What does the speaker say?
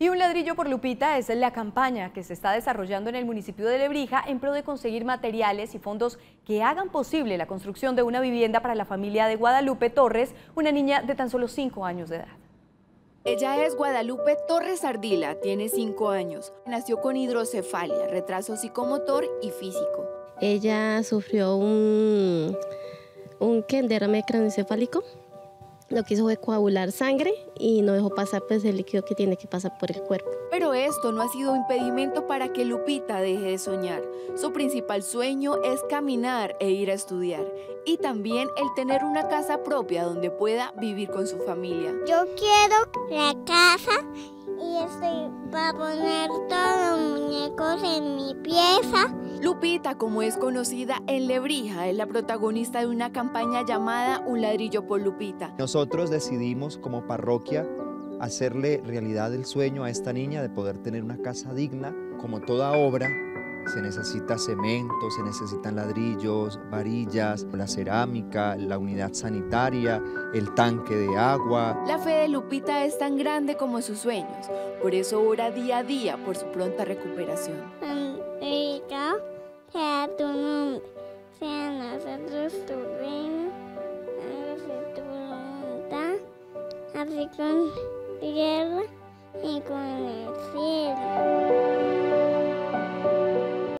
Y un ladrillo por Lupita es la campaña que se está desarrollando en el municipio de Lebrija en pro de conseguir materiales y fondos que hagan posible la construcción de una vivienda para la familia de Guadalupe Torres, una niña de tan solo 5 años de edad. Ella es Guadalupe Torres Ardila, tiene 5 años. Nació con hidrocefalia, retraso psicomotor y físico. Ella sufrió un derrame craneoencefálico. Lo que hizo fue coagular sangre y no dejó pasar pues, el líquido que tiene que pasar por el cuerpo. Pero esto no ha sido impedimento para que Lupita deje de soñar. Su principal sueño es caminar e ir a estudiar. Y también el tener una casa propia donde pueda vivir con su familia. Yo quiero la casa y va a poner todos los muñecos en mi pieza. Lupita, como es conocida en Lebrija, es la protagonista de una campaña llamada Un ladrillo por Lupita. Nosotros decidimos como parroquia hacerle realidad el sueño a esta niña de poder tener una casa digna. Como toda obra, se necesita cemento, se necesitan ladrillos, varillas, la cerámica, la unidad sanitaria, el tanque de agua. La fe de Lupita es tan grande como sus sueños, por eso ora día a día por su pronta recuperación. Santificado sea tu nombre, sea nosotros tu reino, hágase tu voluntad, así con tierra y con el cielo.